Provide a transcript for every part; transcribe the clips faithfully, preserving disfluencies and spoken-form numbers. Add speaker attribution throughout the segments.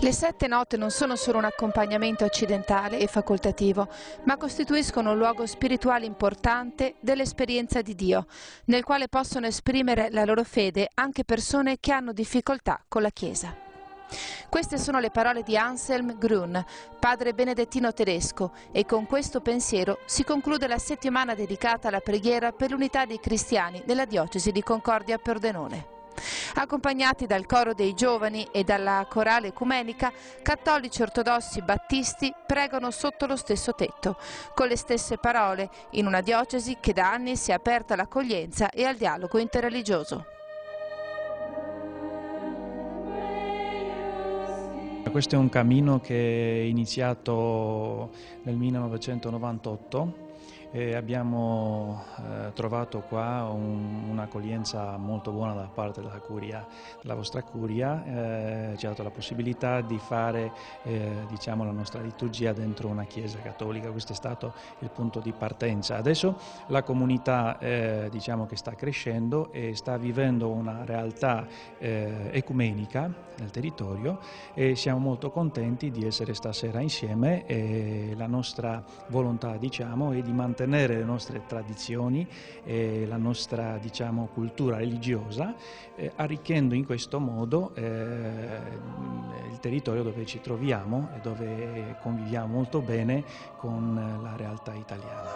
Speaker 1: Le sette note non sono solo un accompagnamento accidentale e facoltativo, ma costituiscono un luogo spirituale importante dell'esperienza di Dio, nel quale possono esprimere la loro fede anche persone che hanno difficoltà con la Chiesa. Queste sono le parole di Anselm Grün, padre benedettino tedesco, e con questo pensiero si conclude la settimana dedicata alla preghiera per l'unità dei cristiani nella diocesi di Concordia-Pordenone. Accompagnati dal coro dei giovani e dalla corale ecumenica, cattolici ortodossi battisti pregano sotto lo stesso tetto, con le stesse parole, in una diocesi che da anni si è aperta all'accoglienza e al dialogo interreligioso.
Speaker 2: Questo è un cammino che è iniziato nel millenovecentonovantotto e abbiamo eh, trovato qua un, un'accoglienza molto buona da parte della curia. La vostra curia eh, ci ha dato la possibilità di fare eh, diciamo, la nostra liturgia dentro una chiesa cattolica. Questo è stato il punto di partenza. Adesso la comunità eh, diciamo che sta crescendo e sta vivendo una realtà eh, ecumenica nel territorio e siamo molto contenti di essere stasera insieme e la nostra volontà diciamo, è di mantenere le nostre tradizioni e la nostra diciamo, cultura religiosa, eh, arricchendo in questo modo eh, il territorio dove ci troviamo e dove conviviamo molto bene con la realtà italiana.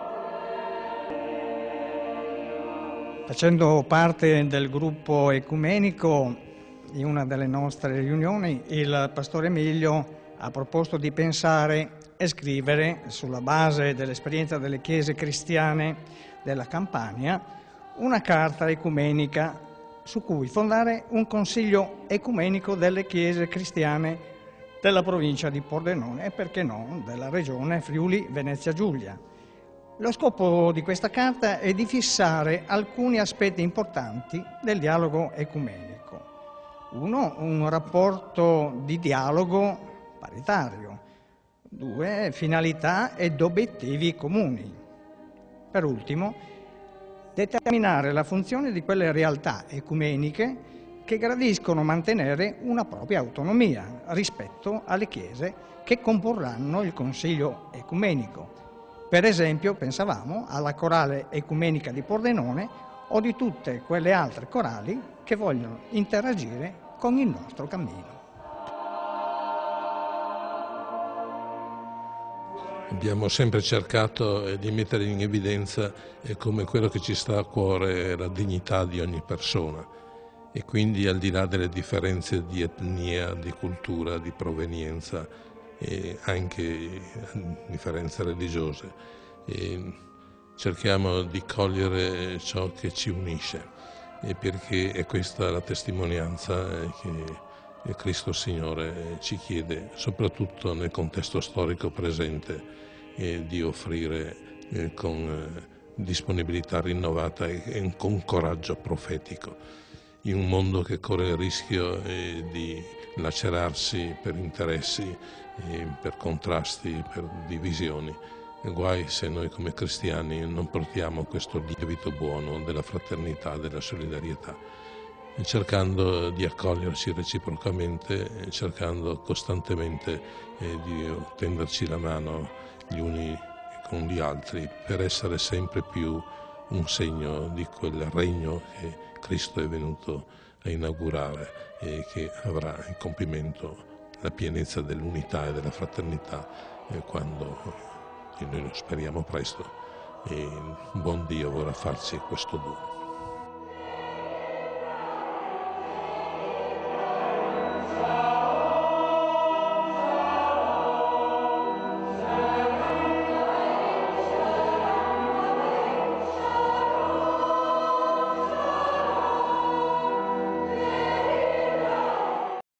Speaker 3: Facendo parte del gruppo ecumenico, in una delle nostre riunioni, il pastore Emilio ha proposto di pensare e scrivere, sulla base dell'esperienza delle chiese cristiane della Campania, una carta ecumenica su cui fondare un consiglio ecumenico delle chiese cristiane della provincia di Pordenone e, perché no, della regione Friuli Venezia Giulia. Lo scopo di questa carta è di fissare alcuni aspetti importanti del dialogo ecumenico. Uno, un rapporto di dialogo paritario. Due, finalità ed obiettivi comuni. Per ultimo, determinare la funzione di quelle realtà ecumeniche che gradiscono mantenere una propria autonomia rispetto alle chiese che comporranno il Consiglio ecumenico. Per esempio, pensavamo alla corale ecumenica di Pordenone o di tutte quelle altre corali che vogliono interagire con il nostro cammino.
Speaker 4: Abbiamo sempre cercato di mettere in evidenza come quello che ci sta a cuore è la dignità di ogni persona e quindi al di là delle differenze di etnia, di cultura, di provenienza e anche differenze religiose, e cerchiamo di cogliere ciò che ci unisce e perché è questa la testimonianza che Cristo Signore ci chiede, soprattutto nel contesto storico presente, eh, di offrire eh, con eh, disponibilità rinnovata e, e con coraggio profetico, in un mondo che corre il rischio eh, di lacerarsi per interessi, eh, per contrasti, per divisioni. E guai se noi come cristiani non portiamo questo lievito buono della fraternità, della solidarietà, cercando di accoglierci reciprocamente, cercando costantemente eh, di tenderci la mano gli uni con gli altri per essere sempre più un segno di quel regno che Cristo è venuto a inaugurare e che avrà in compimento la pienezza dell'unità e della fraternità eh, quando, e noi lo speriamo presto, e il buon Dio vorrà farci questo dono.